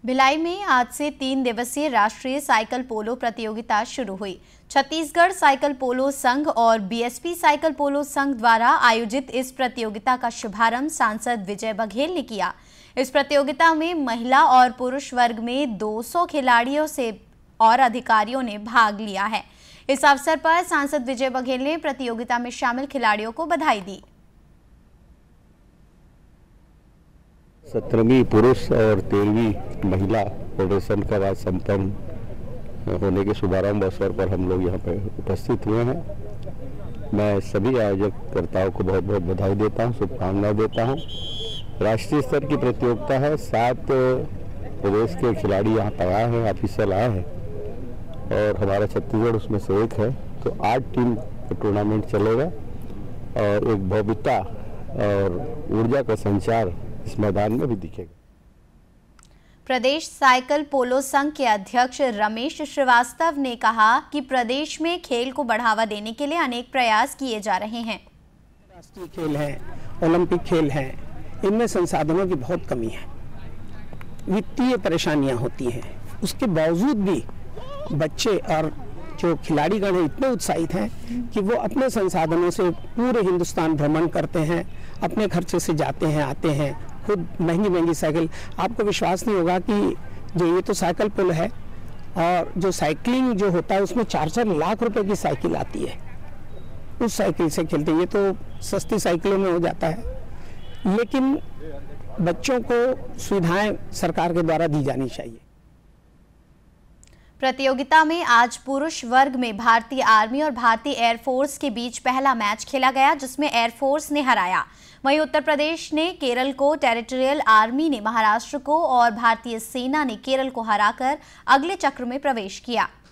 भिलाई में आज से 3 दिवसीय राष्ट्रीय साइकिल पोलो प्रतियोगिता शुरू हुई। छत्तीसगढ़ साइकिल पोलो संघ और बीएसपी साइकिल पोलो संघ द्वारा आयोजित इस प्रतियोगिता का शुभारंभ सांसद विजय बघेल ने किया। इस प्रतियोगिता में महिला और पुरुष वर्ग में 200 खिलाड़ियों से और अधिकारियों ने भाग लिया है। इस अवसर पर सांसद विजय बघेल ने प्रतियोगिता में शामिल खिलाड़ियों को बधाई दी। 17वीं पुरुष और 13वीं महिला फेडरेशन का आज संपन्न होने के शुभारंभ अवसर पर हम लोग यहाँ पर उपस्थित हुए हैं। मैं सभी आयोजककर्ताओं को बहुत बहुत बधाई देता हूँ, शुभकामनाएं देता हूँ। राष्ट्रीय स्तर की प्रतियोगिता है। 7 प्रदेश के खिलाड़ी यहाँ पर आए हैं, ऑफिशियल आए हैं और हमारा छत्तीसगढ़ उसमें से एक है। तो 8 टीम का टूर्नामेंट चलेगा और एक भव्यता और ऊर्जा का संचार इस मैदान में भी दिखेगा। प्रदेश साइकिल पोलो संघ के अध्यक्ष रमेश श्रीवास्तव ने कहा कि प्रदेश में खेल को बढ़ावा देने के लिए अनेक प्रयास किए जा रहे हैं। राष्ट्रीय खेल है, ओलंपिक खेल है, इनमें संसाधनों की बहुत कमी है, वित्तीय परेशानियां होती हैं। उसके बावजूद भी बच्चे और जो खिलाड़ीगण हैं इतने उत्साहित हैं कि वो अपने संसाधनों से पूरे हिंदुस्तान भ्रमण करते हैं, अपने खर्चे से जाते हैं, आते हैं, खुद महंगी महंगी साइकिल। आपको विश्वास नहीं होगा कि जो ये तो साइकिल पुल है और जो साइकिलिंग जो होता है उसमें 4-4 लाख रुपए की साइकिल आती है। उस साइकिल से खेलते हैं। ये तो सस्ती साइकिलों में हो जाता है, लेकिन बच्चों को सुविधाएं सरकार के द्वारा दी जानी चाहिए। प्रतियोगिता में आज पुरुष वर्ग में भारतीय आर्मी और भारतीय एयरफोर्स के बीच पहला मैच खेला गया, जिसमें एयरफोर्स ने हराया। वहीं उत्तर प्रदेश ने केरल को, टेरिटोरियल आर्मी ने महाराष्ट्र को और भारतीय सेना ने केरल को हराकर अगले चक्र में प्रवेश किया।